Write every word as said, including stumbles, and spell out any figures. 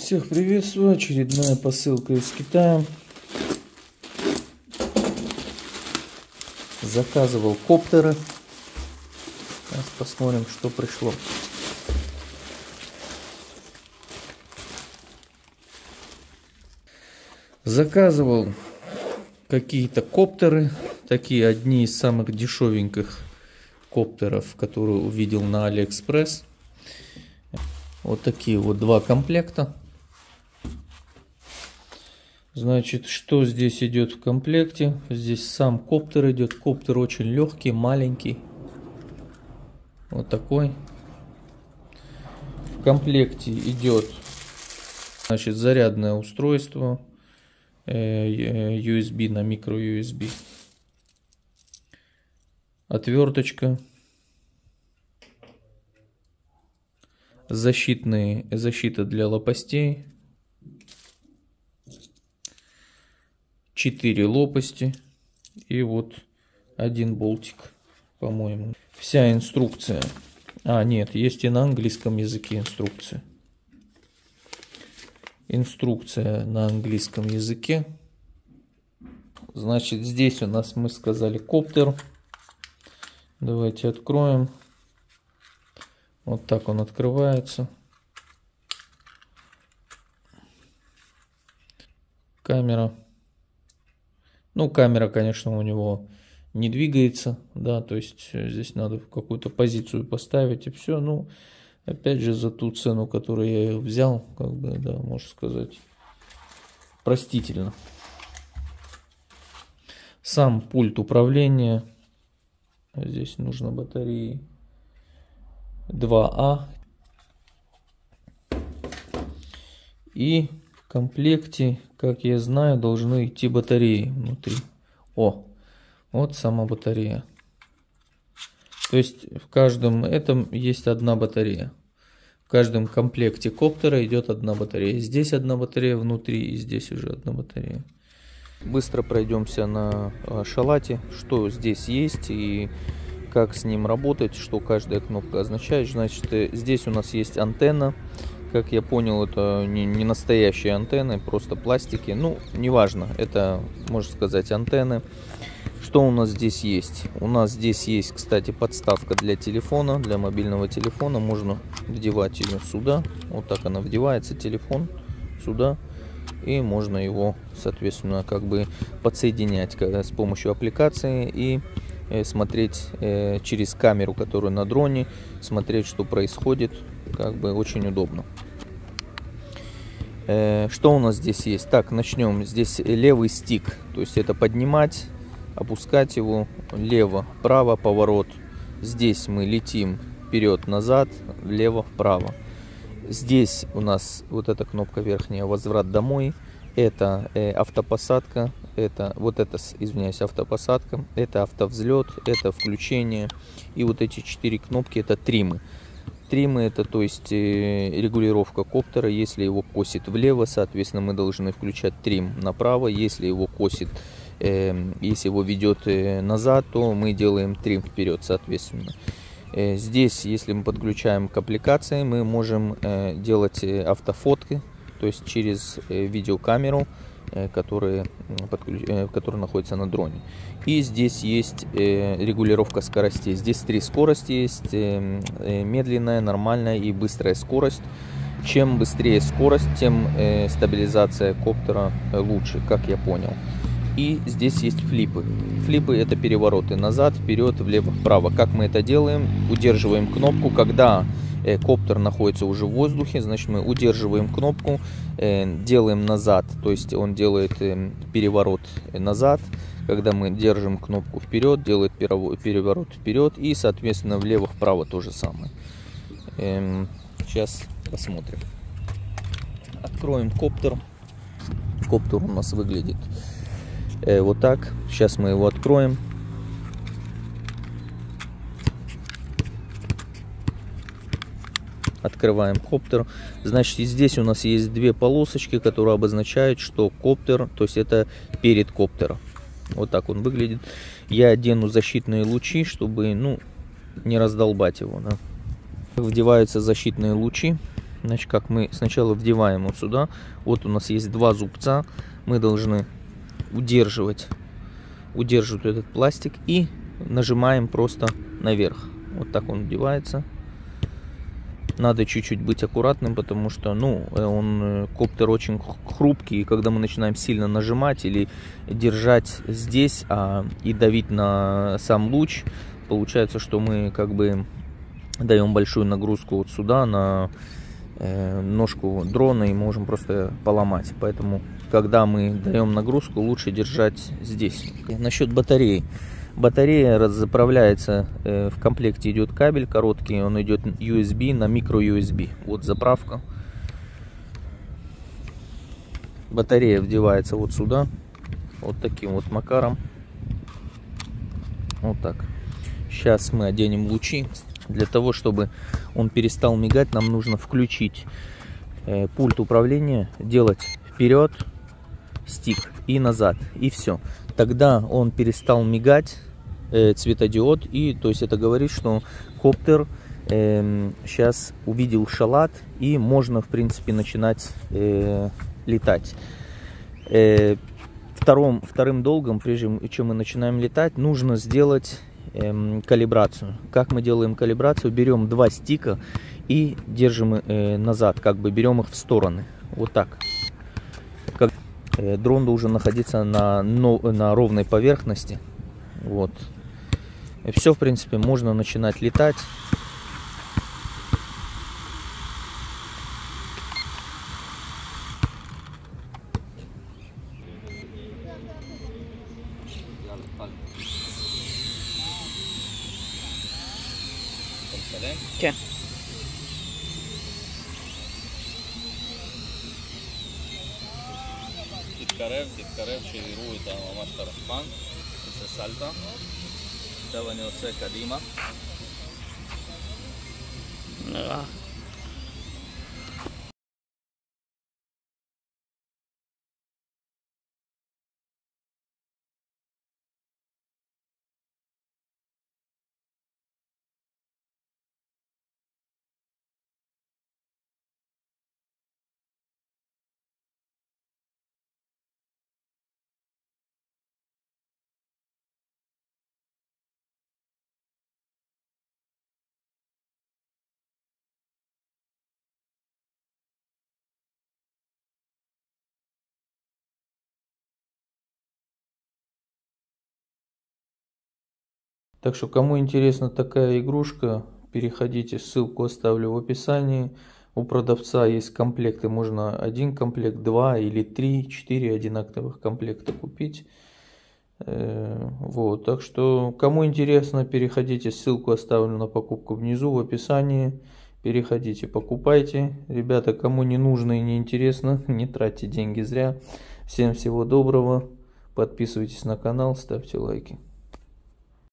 Всех приветствую, очередная посылка из Китая. Заказывал коптеры. Сейчас посмотрим, что пришло. Заказывал какие-то коптеры, такие одни из самых дешевеньких коптеров, которые увидел на Алиэкспресс. Вот такие вот два комплекта. Значит, что здесь идет в комплекте? Здесь сам коптер идет. Коптер очень легкий, маленький. Вот такой. В комплекте идет, значит, зарядное устройство. ю эс би на микро ю эс би. Отверточка. Защитные, защита для лопастей. Четыре лопасти. И вот один болтик, по-моему. Вся инструкция. А, нет, есть и на английском языке инструкция. Инструкция на английском языке. Значит, здесь у нас, мы сказали, коптер. Давайте откроем. Вот так он открывается. Камера. Ну, камера, конечно, у него не двигается. Да, то есть здесь надо в какую-то позицию поставить и все. Ну, опять же, за ту цену, которую я ее взял, как бы, да, можно сказать, простительно. Сам пульт управления. Здесь нужно батареи два А. И в комплекте, как я знаю, должны идти батареи внутри. О, вот сама батарея. То есть в каждом этом есть одна батарея. В каждом комплекте коптера идет одна батарея. Здесь одна батарея внутри, и здесь уже одна батарея. Быстро пройдемся на шалате, что здесь есть и как с ним работать, что каждая кнопка означает. Значит, здесь у нас есть антенна. Как я понял, это не, не настоящие антенны, просто пластики. Ну, неважно, это, можно сказать, антенны. Что у нас здесь есть? У нас здесь есть, кстати, подставка для телефона, для мобильного телефона. Можно вдевать ее сюда. Вот так она вдевается, телефон сюда. И можно его, соответственно, как бы подсоединять с помощью аппликации и смотреть э, через камеру, которая на дроне, смотреть, что происходит, как бы очень удобно. Э, что у нас здесь есть? Так, начнем. Здесь левый стик, то есть это поднимать, опускать его, лево, право, поворот. Здесь мы летим вперед-назад, влево-вправо. Здесь у нас вот эта кнопка верхняя, возврат домой. Это э, автопосадка, это вот это, извиняюсь, автопосадка, это автовзлет, это включение. И вот эти четыре кнопки — это тримы. Тримы — это, то есть, э, регулировка коптера. Если его косит влево, соответственно, мы должны включать трим направо. Если его косит, э, если его ведет э, назад, то мы делаем трим вперед, соответственно. Э, здесь, если мы подключаем к аппликации, мы можем э, делать э, автофотки. То есть через э, видеокамеру, э, которая, подключ... э, которая находится на дроне. И здесь есть э, регулировка скоростей. Здесь три скорости есть. Э, э, медленная, нормальная и быстрая скорость. Чем быстрее скорость, тем э, стабилизация коптера лучше, как я понял. И здесь есть флипы. Флипы — это перевороты назад, вперед, влево, вправо. Как мы это делаем? Удерживаем кнопку, когда коптер находится уже в воздухе, значит, мы удерживаем кнопку, э, делаем назад, то есть он делает э, переворот назад. Когда мы держим кнопку вперед, делает переворот вперед, и, соответственно, влево-вправо то же самое. Э, сейчас посмотрим. Откроем коптер. Коптер у нас выглядит э, вот так. Сейчас мы его откроем. Открываем коптер. Значит, здесь у нас есть две полосочки, которые обозначают, что коптер, то есть это перед коптером. Вот так он выглядит. Я одену защитные лучи, чтобы, ну, не раздолбать его. Да. Вдеваются защитные лучи. Значит, как мы сначала вдеваем вот сюда. Вот у нас есть два зубца. Мы должны удерживать, удерживать этот пластик и нажимаем просто наверх. Вот так он вдевается. Надо чуть-чуть быть аккуратным, потому что, ну, он, коптер очень хрупкий, и когда мы начинаем сильно нажимать или держать здесь а, и давить на сам луч, получается, что мы как бы даем большую нагрузку вот сюда на э, ножку дрона и можем просто поломать. Поэтому, когда мы даем нагрузку, лучше держать здесь. Насчет батареи. Батарея заправляется, э, в комплекте идет кабель короткий, он идет ю эс би на микро ю эс би. Вот заправка. Батарея вдевается вот сюда, вот таким вот макаром. Вот так. Сейчас мы оденем лучи. Для того, чтобы он перестал мигать, нам нужно включить э, пульт управления, делать вперед, стик и назад, и все. Тогда он перестал мигать, э, цветодиод, и то есть это говорит, что коптер э, сейчас увидел шалат, и можно в принципе начинать э, летать. Э, вторым, вторым долгом, прежде чем мы начинаем летать, нужно сделать э, калибрацию. Как мы делаем калибрацию? Берем два стика и держим э, назад, как бы берем их в стороны, вот так. Как дрон должен находиться на, на ровной поверхности. Вот. И все, в принципе, можно начинать летать. כן. תתקרב, תתקרב, שיראו את ממש את הרחפן, זה סלטה. עכשיו אני עושה קדימה. נראה. Так что, кому интересна такая игрушка, переходите, ссылку оставлю в описании. У продавца есть комплекты, можно один комплект, два или три, четыре одинаковых комплекта купить. Вот, так что, кому интересно, переходите, ссылку оставлю на покупку внизу в описании. Переходите, покупайте. Ребята, кому не нужно и не интересно, не тратьте деньги зря. Всем всего доброго. Подписывайтесь на канал, ставьте лайки.